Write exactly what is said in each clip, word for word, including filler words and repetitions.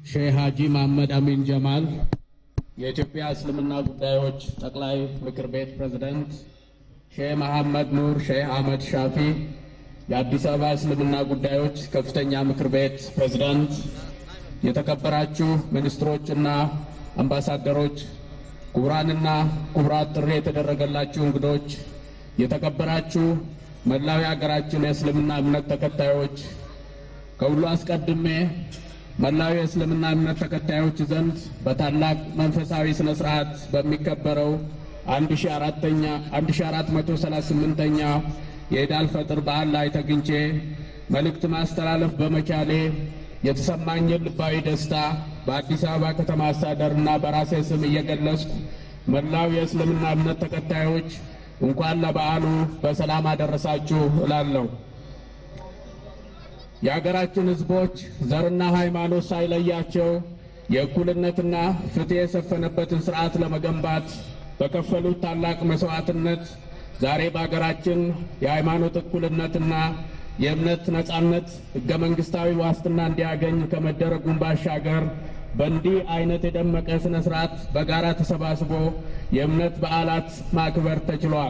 ሼህ ሀጂ መሐመድ አሚን ጀማል የኢትዮጵያ እስልምና ጉዳዮች ጠቅላይ ምክር ቤት ፕሬዝዳንት፣ ሼህ መሐመድ ኑር ሼህ አህመድ ሻፊ የአዲስ አበባ እስልምና ጉዳዮች ከፍተኛ ምክር ቤት ፕሬዝዳንት፣ የተከበራችሁ ሚኒስትሮችና አምባሳደሮች፣ ክቡራንና ክቡራት፣ ጥሪ የተደረገላችሁ እንግዶች፣ የተከበራችሁ መላው የሀገራችን የእስልምና እምነት ተከታዮች፣ ከሁሉ አስቀድሜ መላው የእስልምና እምነት ተከታዮች ዘንድ በታላቅ መንፈሳዊ ስነ ስርዓት በሚከበረው አንድ ሺህ አራት መቶ ሰላሳ ስምንተኛ የኢድ አልፈጥር በዓል ላይ ተገኝቼ መልእክት ማስተላለፍ በመቻሌ የተሰማኝን ልባዊ ደስታ በአዲስ አበባ ከተማ አስተዳደርና በራሴ ስም እየገለጽኩ መላው የእስልምና እምነት ተከታዮች እንኳን ለበዓሉ በሰላም አደረሳችሁ እላለሁ። የሀገራችን ህዝቦች ዘርና ሃይማኖት ሳይለያቸው የእኩልነትና ፍትህ የሰፈነበትን ስርዓት ለመገንባት በከፈሉት ታላቅ መስዋዕትነት ዛሬ በሀገራችን የሃይማኖት እኩልነትና የእምነት ነጻነት ህገ መንግስታዊ ዋስትና እንዲያገኝ ከመደረጉም ባሻገር በእንዲህ አይነት የደመቀ ስነ ስርዓት በጋራ ተሰባስቦ የእምነት በዓላት ማክበር ተችሏል።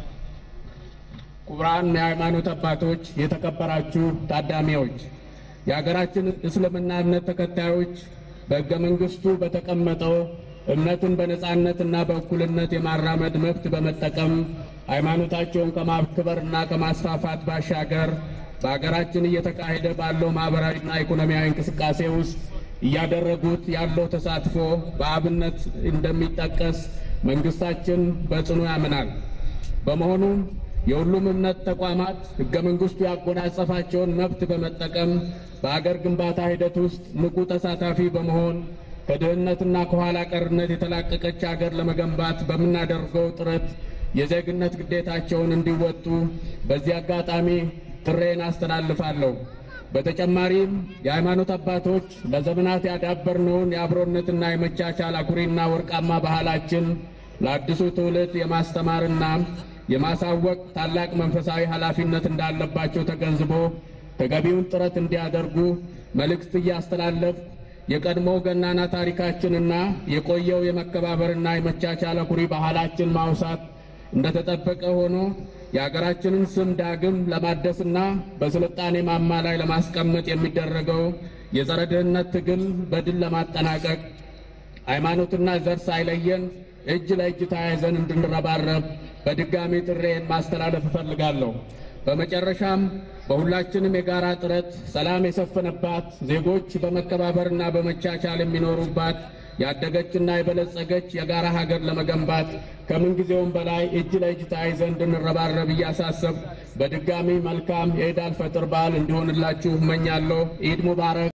ክቡራን የሃይማኖት አባቶች፣ የተከበራችሁ ታዳሚዎች፣ የሀገራችን እስልምና እምነት ተከታዮች በህገ መንግስቱ በተቀመጠው እምነትን በነጻነትና በእኩልነት የማራመድ መብት በመጠቀም ሃይማኖታቸውን ከማክበርና ከማስፋፋት ባሻገር በሀገራችን እየተካሄደ ባለው ማህበራዊና ኢኮኖሚያዊ እንቅስቃሴ ውስጥ እያደረጉት ያለው ተሳትፎ በአብነት እንደሚጠቀስ መንግስታችን በጽኑ ያምናል። በመሆኑም የሁሉም እምነት ተቋማት ህገ መንግስቱ ያጎናጸፋቸውን መብት በመጠቀም በአገር ግንባታ ሂደት ውስጥ ንቁ ተሳታፊ በመሆን ከድህነትና ከኋላ ቀርነት የተላቀቀች ሀገር ለመገንባት በምናደርገው ጥረት የዜግነት ግዴታቸውን እንዲወጡ በዚህ አጋጣሚ ጥሬን አስተላልፋለሁ። በተጨማሪም የሃይማኖት አባቶች ለዘመናት ያዳበርነውን የአብሮነትና የመቻቻል አኩሪና ወርቃማ ባህላችን ለአዲሱ ትውልድ የማስተማርና የማሳወቅ ታላቅ መንፈሳዊ ኃላፊነት እንዳለባቸው ተገንዝቦ ተገቢውን ጥረት እንዲያደርጉ መልእክት እያስተላለፍ የቀድሞ ገናና ታሪካችንና የቆየው የመከባበርና የመቻቻል አኩሪ ባህላችን ማውሳት እንደተጠበቀ ሆኖ የሀገራችንን ስም ዳግም ለማደስና በስልጣኔ ማማ ላይ ለማስቀመጥ የሚደረገው የጸረ ድህነት ትግል በድል ለማጠናቀቅ ሃይማኖትና ዘር ሳይለየን እጅ ለእጅ ተያይዘን እንድንረባረብ በድጋሚ ጥሬን ማስተላለፍ እፈልጋለሁ። በመጨረሻም በሁላችንም የጋራ ጥረት ሰላም የሰፈነባት፣ ዜጎች በመከባበርና በመቻቻል የሚኖሩባት ያደገችና የበለጸገች የጋራ ሀገር ለመገንባት ከምንጊዜውም በላይ እጅ ለእጅ ተያይዘን እንድንረባረብ እያሳሰብ በድጋሚ መልካም የኢድ አልፈጥር በዓል እንዲሆንላችሁ እመኛለሁ። ኢድ ሙባረክ።